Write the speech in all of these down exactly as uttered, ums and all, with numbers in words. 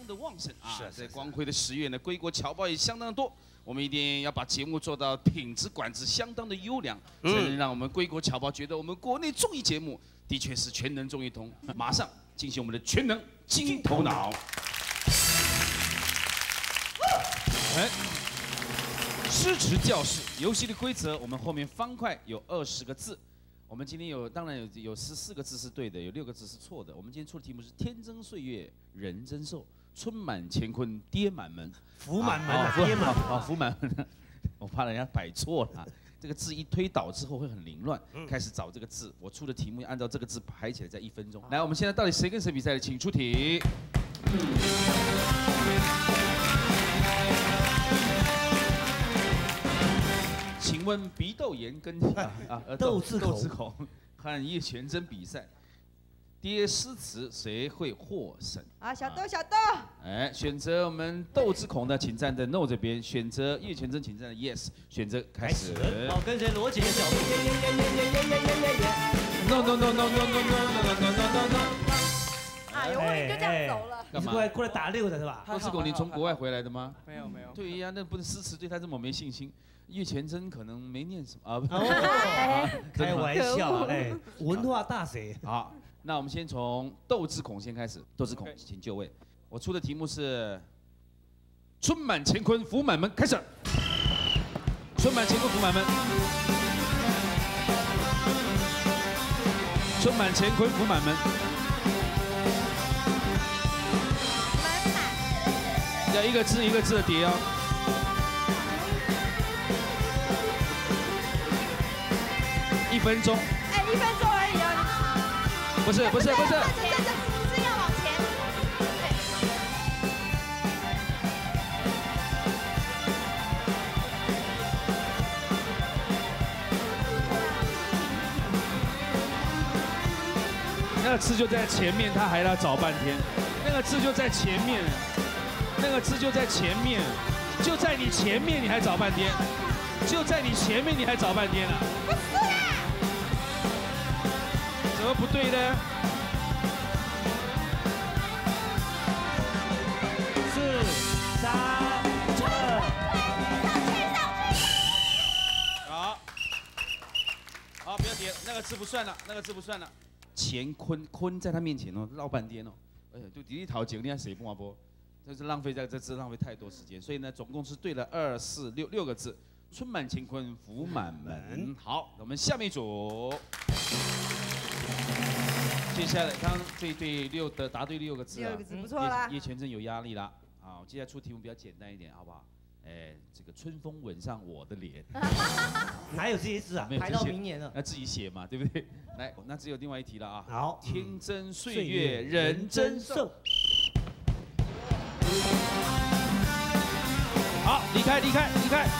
当的旺盛啊！ 是在光辉的十月呢，归国侨胞也相当的多。我们一定要把节目做到品质管制相当的优良，才能让我们归国侨胞觉得我们国内综艺节目的确是全能综艺通。马上进行我们的全能金头脑。哎，支持教室游戏的规则，我们后面方块有二十个字。 我们今天有，当然有有十四个字是对的，有六个字是错的。我们今天出的题目是“天增岁月人增寿，春满乾坤爹满门， 福满门啊，爹满啊，福满门。我怕人家摆错了，这个字一推倒之后会很凌乱。开始找这个字，我出的题目按照这个字排起来，在一分钟。来，我们现在到底谁跟谁比赛的？请出题。请问鼻窦炎跟啊啊窦智孔窦智孔和叶全真比赛，爹诗词谁会获胜？ 啊，小豆小豆， 哎，选择我们窦智孔的，请站在 no 这边；选择叶全真，请站在 yes。选择开始。 好，跟随逻辑的角度。 No no no no no no no no no no no。 哎呦，我们就这样走了。 你是过来过来打六的是吧？ 窦智孔，你从国外回来的吗？ 没有没有。 对呀，那不能诗词对他这么没信心。 叶全真可能没念什么啊， 开玩笑，哎，文化大贼。 好，那我们先从窦智孔先开始。窦智孔，请就位。我出的题目是“春满乾坤福满门”，开始。春满乾坤福满门。春满乾坤福满门。要一个字一个字的叠哦。 一分钟， 哎，一分钟而已哦。 不是不是不是， 这这这是要往前。 那个字就在前面，他还要找半天。那个字就在前面，那个字就在前面，就在你前面，你还找半天，就在你前面，你还找半天了。 怎么不对呢？ 四、三、二， 好，好，不要叠，那个字不算了，那个字不算了。乾坤坤在他面前哦，绕半天哦，哎呀，就第一桃姐，你看谁不嘛不？这是浪费在这字浪费太多时间，所以呢，总共是对了二四六六个字。春满乾坤福满门。好，我们下面一组。 接下来，刚刚这对六的答对六个字啊， 六个字不错啦。 叶全真有压力啦。好，接下来出题目比较简单一点，好不好？哎，这个春风吻上我的脸， 哪有这些字啊？排到明年了， 那自己写嘛，对不对？来，那只有另外一题了啊。 好， 天增岁月人增寿。好，离开，离开，离开。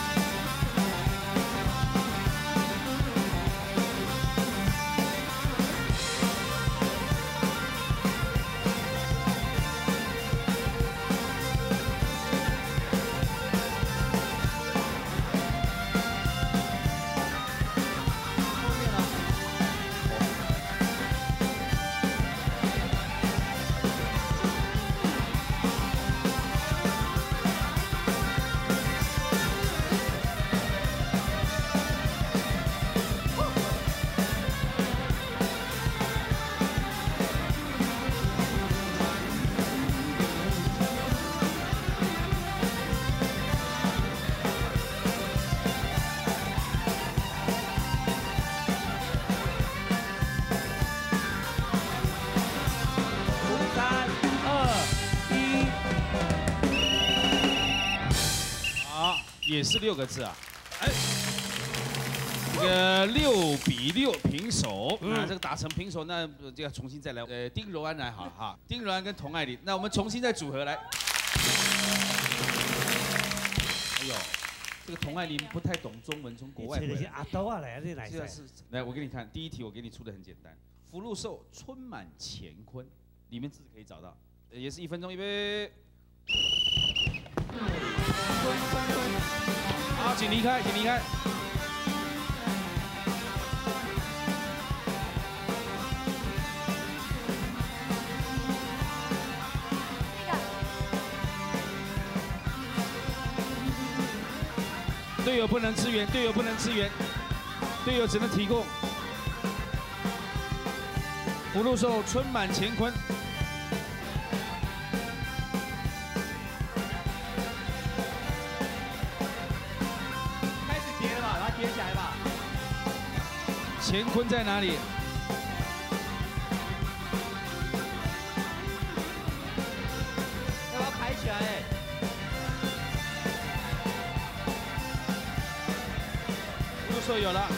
也是六个字啊，哎，这个六比六平手，啊，这个打成平手，那就要重新再来。呃，丁柔安来好哈，丁柔安跟童爱玲，那我们重新再组合来。哎呦，这个童爱玲不太懂中文，从国外回来。 阿刀啊来，这来是是，来我给你看，第一题我给你出的很简单，福禄寿春满乾坤，里面字可以找到，也是一分钟，预备。 好，请离开，请离开。 那个队友不能支援，队友不能支援，队友只能提供。福禄寿春满乾坤。 开始叠了吧，把它叠起来吧。 乾坤在哪里？ 要把它抬起来哎。 福禄寿有了。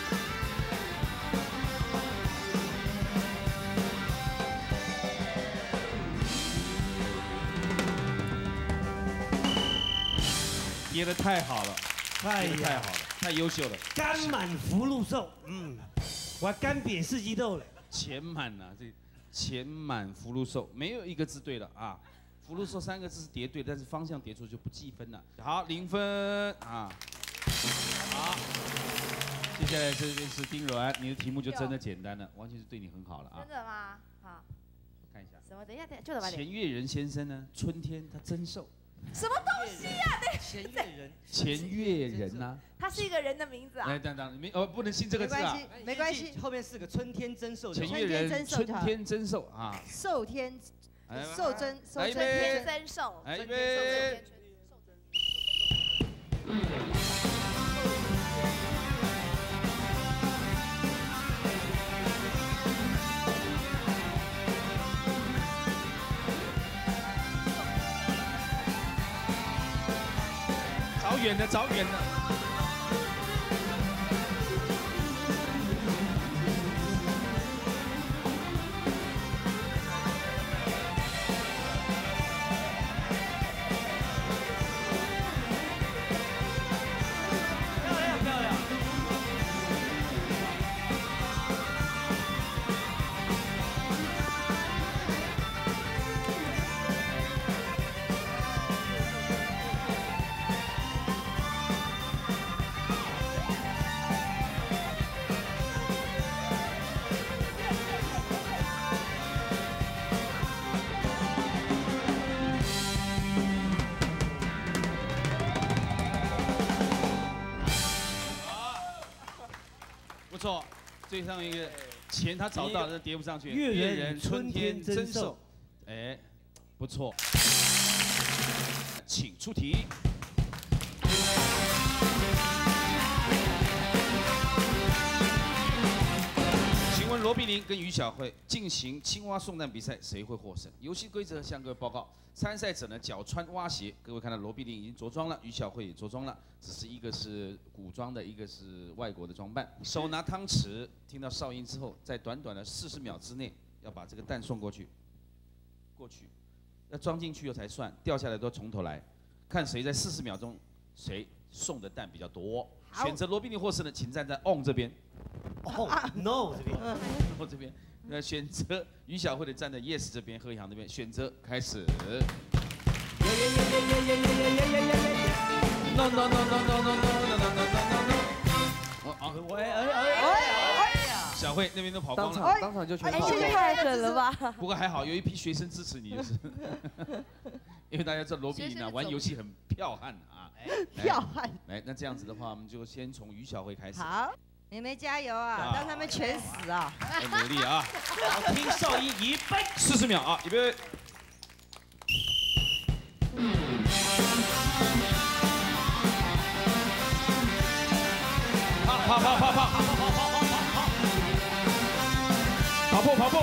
叠得太好了， 太叠得太好了，太优秀了。 肝满福禄寿，嗯，我还干瘪四季豆嘞。 钱满呐，这钱满福禄寿，没有一个字对了啊。福禄寿三个字是叠对，但是方向叠错就不计分了。好，零分啊。好，接下来这边是丁软，你的题目就真的简单了，完全是对你很好了啊。 真的吗？好， 看一下。 什么？等一下，等一下，就等吧。 钱月人先生呢，春天他真瘦。 什么东西呀？对， 钱月人， 钱月人呐， 他是一个人的名字啊。 来，等等，没哦，不能信这个字啊。 没关系， 后面四个春天真寿。 钱月人，春天真寿啊。 寿天，寿真，寿来一春天杯， 真寿。 来一杯。找远的，找远的。 漂亮漂亮。 不错，最上一个钱他找到，但叠不上去。 月人春天真寿， 哎，不错。请出题。请问罗碧玲跟于小慧进行青蛙送蛋比赛，谁会获胜？游戏规则向各位报告。 参赛者呢脚穿蛙鞋，各位看到罗碧玲已经着装了，于小慧也着装了，只是一个是古装的，一个是外国的装扮。手拿汤匙，听到哨音之后，在短短的四十秒之内要把这个蛋送过去，过去，要装进去后才算，掉下来都从头来，看谁在四十秒钟谁送的蛋比较多。选择罗碧玲获胜的，请站在 on 这边。 哦 ，no 这边 ，no 这边。 那选择于小慧的站在 yes 这边，贺一航这边选择开始。No no no no no no no no no no no no。哦啊！ 我哎哎哎呀！ 小慧那边都跑光当了， 场当场就全哎， 跑了。 这个太狠了吧！ 不过还好有一批学生支持你，就是，因为大家知道罗碧玲啊玩游戏很剽悍啊。 剽悍。 来，那这样子的话，我们就先从于小慧开始。 好，妹妹加油啊，让他们全死啊！ 要努力啊！ 好，听哨音，预备， 四十秒啊，预备。跑跑跑跑跑跑跑跑跑步跑步。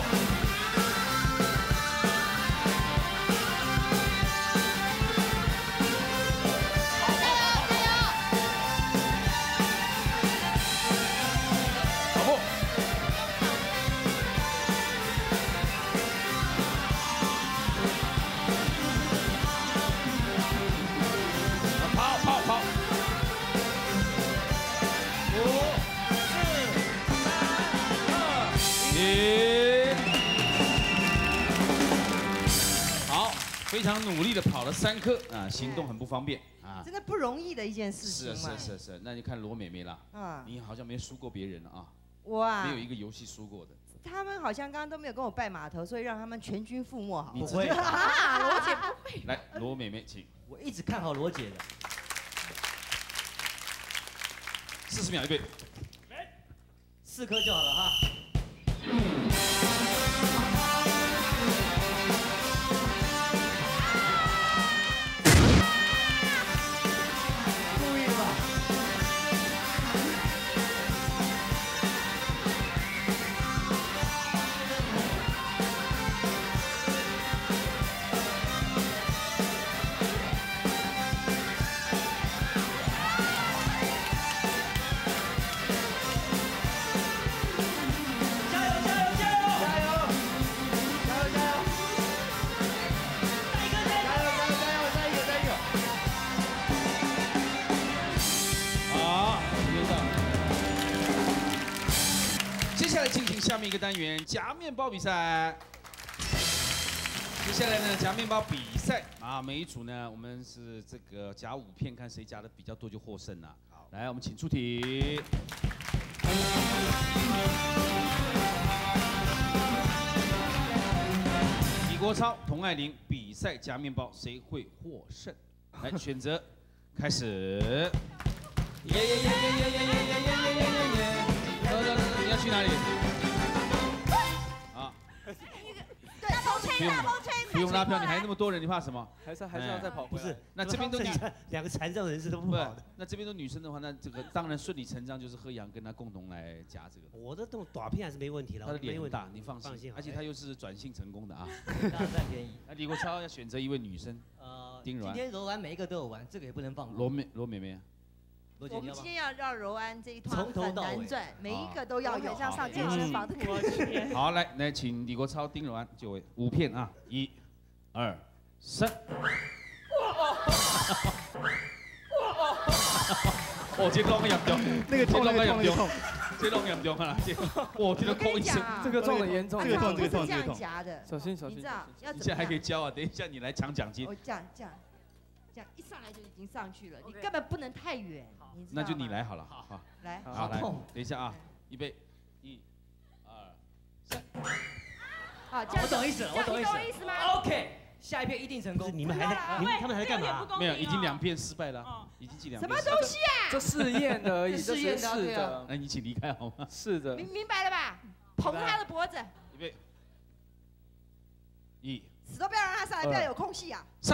非常努力的跑了三颗啊，行动很不方便啊， 真的不容易的一件事情是嘛。 是是是，那就看罗美美啦， 啊， 你好像没输过别人啊， 我啊， 没有一个游戏输过的。 他们好像刚刚都没有跟我拜码头，所以让他们全军覆没好了。 你不会啊，罗姐不会。 来，罗美美，请。 我一直看好罗姐的。 四十秒，预备。 四颗就好了哈。故意的吧？ 进行下面一个单元夹面包比赛。接下来呢，夹面包比赛啊，每一组呢，我们是这个夹五片，看谁夹的比较多就获胜了。好，来，我们请出题。李国超、童爱玲比赛夹面包，谁会获胜？来选择，开始。耶耶耶耶耶耶耶耶耶耶耶耶！走走走，你要去哪里？啊， 大风吹，大风吹， 不用拉票，你还那么多人，你怕什么？ 还是还是要再跑回来。 不是， 那这边都女， 两个残障人士都不跑的。 那这边都女生的话，那这个当然顺理成章就是贺阳跟她共同来夹这个。 我的这种短片还是没问题的， 她的脸很大，你放心。而且她又是转性成功的啊， 当然占便宜。 那李国超要选择一位女生， 呃， 丁软。 今天柔安每一个都有玩，这个也不能放。 罗美罗美美。 我们今天要让柔安这一团很难转，每一个都要有， 像上健身房的感觉。 好，来来，请李国超、丁柔安就位五片啊，一、二、三。哦，这弄严重， 那个痛，那个痛，那个痛， 这弄严重啊！这，哇，听到扣一声， 这个痛很严重， 这个痛，这个痛，这个痛。夹的， 小心小心。 你知道要怎么？ 现在还可以教啊，等一下你来抢奖金。 我这样这样。 这样一上来就已经上去了，你根本不能太远，你知道吗？ 那就你来好了，好， 来， 好来，等一下啊，预备，一、二、三。 好， 我懂意思了，我懂意思。 懂意思吗 ？OK， 下一片一定成功。 你们还在，你们他们还在干嘛？ 没有，已经两片失败了，已经进两什片。 么东西啊？ 这试验的而已，这是试的。 那你请离开好吗？ 是的。 明明白了吧？捧他的脖子。 预备，一。 死都不要让他上来，不要有空隙啊！ 上，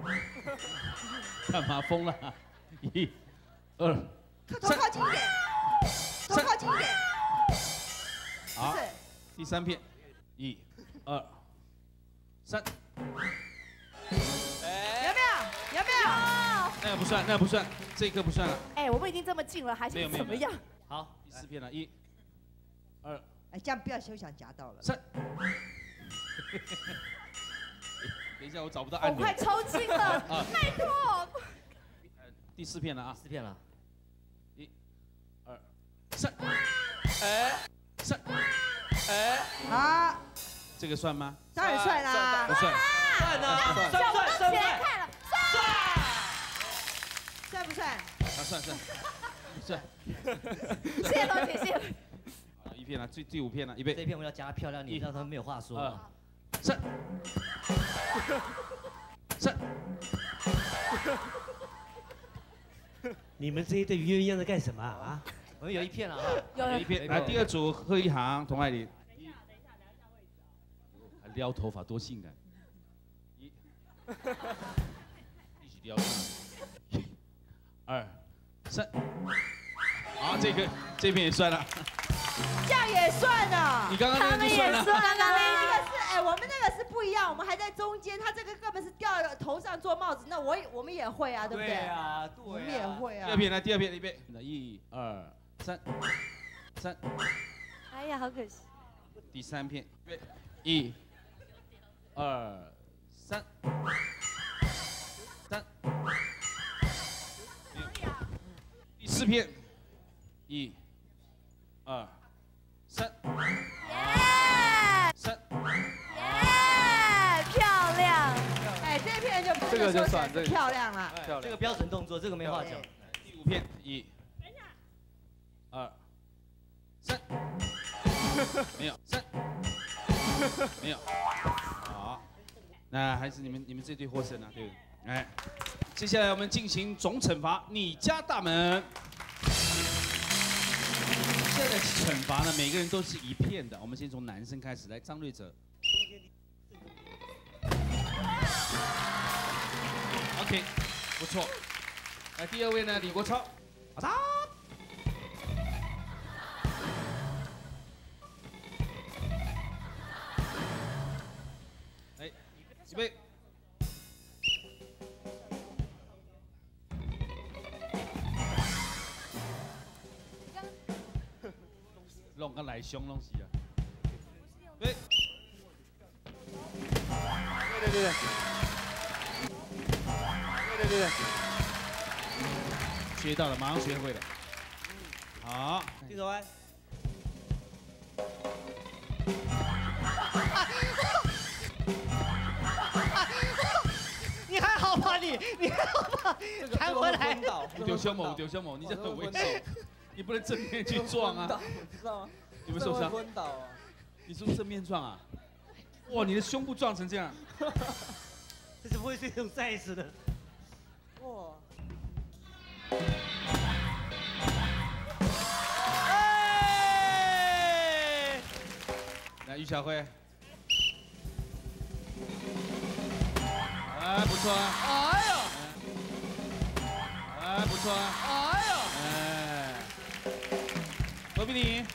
干嘛疯了？一、二， 头靠近一点，头靠近一点。 好，第三片，一、二、三。 有没有？有没有？ 那个不算，那个不算，这一颗不算了。 哎，我们已经这么近了，还是怎么样？ 好，第四片了，一、二。 哎，这样不要休想夹到了。 三。等一下，我找不到按钮。 我快抽筋了，拜托。 第四片了啊， 四片了。 一、二、三。哎，三。哎， 好。 这个算吗？ 当然算啦。 不算。 算啊，算算算算。 看了， 算不算？ 啊，算算。算。 谢谢同学，谢谢。 好，一片了，最第五片了，预备。 这一片我要夹漂亮点，让他们没有话说。 二、三。 三， 你们这一对鸳鸯在干什么啊？ 我们有一片了， 有一片。来，第二组贺一航、童爱玲。等一下，等一下，量一下位置。还撩头发，多性感！一，一起撩。一、二、三。好，这个这片也算了。 这样也算呢？ 你刚刚那个就算了。 刚刚那个是。 哎，我们那个是不一样，我们还在中间，他这个根本是掉头上做帽子，那我我们也会啊，对不对？ 对啊，对。 我们也会啊。 第二片来，第二片，预备，一、二、三，三。 哎呀，好可惜。 第三片，预备，一、二、三，三。第四片，一、二、三。三。 漂亮！ 哎，这片就这个就算漂亮了。 这个标准动作，这个没话讲。 第五片，一、二、三，没有三，没有。好，那还是你们你们这队获胜了，对不对？哎，接下来我们进行总惩罚，你家大门。 现在的惩罚呢，每个人都是一片的。我们先从男生开始，来，张瑞哲。OK， 不错。来，第二位呢，李国超。阿超。来，预备。 弄个来凶弄死啊！对， 对对对，对对对对， 学到了，马上学会了。好， 低头歪。你还好吧你？你还好吧？弹回来。 丢凶猛，丢凶猛，你这很危险。 你不能正面去撞啊！ 你知道吗？ 你们受伤？ 昏倒啊！ 你是不是正面撞啊？哇，你的胸部撞成这样！ 这是不会是一种赛事的。 哇！ 哎！ 来，于小慧。啊，不错啊！ 哎呀！ 啊，不错啊！ 哎呀！ 哎。 罗比你，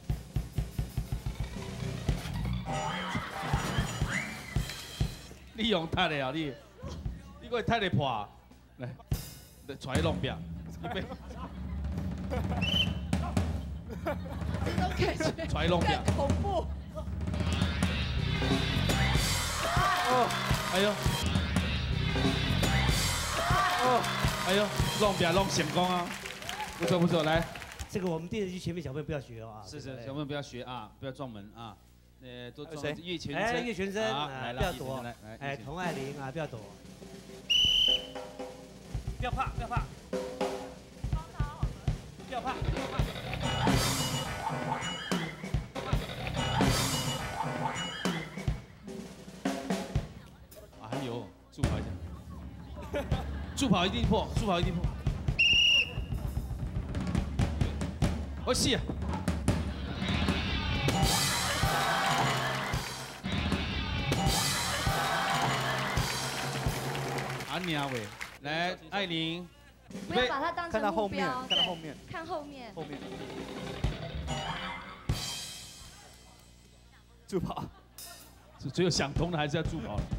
你用踢的啊你，你个踢的破，来，来，弄表，预备， 这种感觉踹弄表， 更恐怖。 哦，哎呦，哦，哎呦，弄表弄成功啊，不错不错，来。 这个我们电视机前面小朋友不要学哦啊！ 是是，小朋友不要学啊，不要撞门啊，呃，都撞谁？ 越全哎， 身， 越全身啊， 来不要躲， 来来， 哎，童爱玲啊，不要躲，不要怕，不要怕，不要怕，不要怕。 哎呦，助跑一下，助跑一定破，助跑一定破。 我死啊！阿娘喂，来，艾琳， 不要把它当成目标， 看到后面， 看后面， 后面，助跑， 是只有想通的还是要助跑的。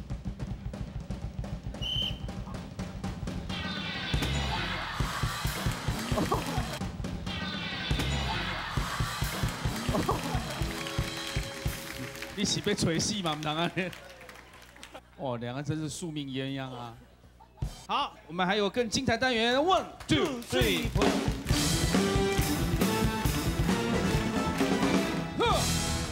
你是被锤死吗？唔当啊！哦，两个真是宿命鸳鸯啊！好，我们还有更精彩单元，one two three。